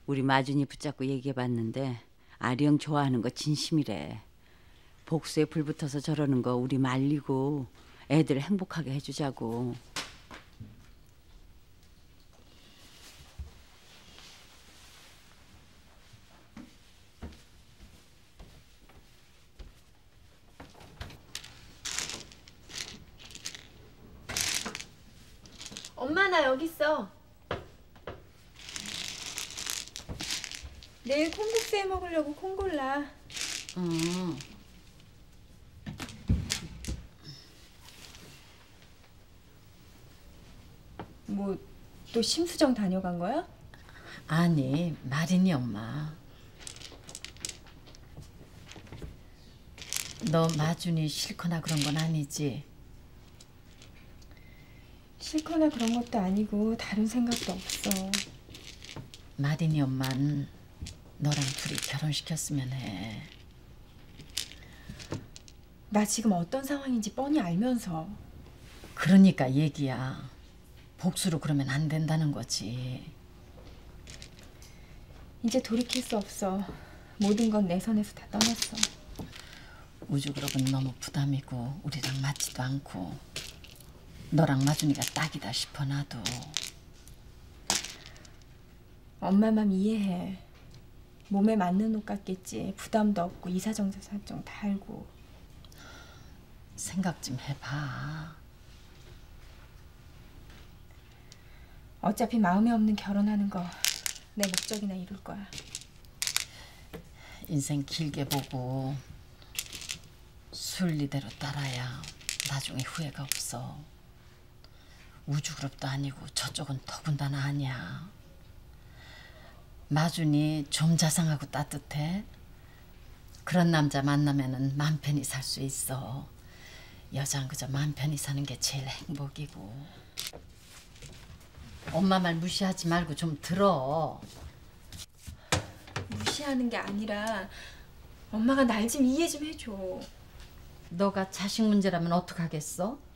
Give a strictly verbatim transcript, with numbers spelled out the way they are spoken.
우리 마준이 붙잡고 얘기해봤는데 아리형 좋아하는 거 진심이래. 복수에 불붙어서 저러는 거 우리 말리고 애들 행복하게 해주자고. 엄마 나 여기 있어. 내일 콩국수 해 먹으려고 콩 골라. 어. 뭐 또 심수정 다녀간 거야? 아니, 마린이 엄마. 너 마준이 싫거나 그런 건 아니지? 싫거나 그런 것도 아니고 다른 생각도 없어. 마린이 엄마는 너랑 둘이 결혼시켰으면 해. 나 지금 어떤 상황인지 뻔히 알면서. 그러니까 얘기야. 복수로 그러면 안 된다는 거지. 이제 돌이킬 수 없어. 모든 건 내 손에서 다 떠났어. 우주그룹은 너무 부담이고 우리랑 맞지도 않고 너랑 마준이가 딱이다 싶어 나도. 엄마 맘 이해해. 몸에 맞는 옷 같겠지. 부담도 없고 이사정사 설정 다 알고. 생각 좀 해봐. 어차피 마음에 없는 결혼하는 거 내 목적이나 이룰 거야. 인생 길게 보고 순리대로 따라야 나중에 후회가 없어. 우주그룹도 아니고 저쪽은 더군다나 아니야. 마준이 좀 자상하고 따뜻해. 그런 남자 만나면은 맘 편히 살 수 있어. 여자는 그저 맘 편히 사는 게 제일 행복이고. 엄마 말 무시하지 말고 좀 들어. 무시하는 게 아니라 엄마가 날 좀 이해 좀 해줘. 너가 자식 문제라면 어떡하겠어?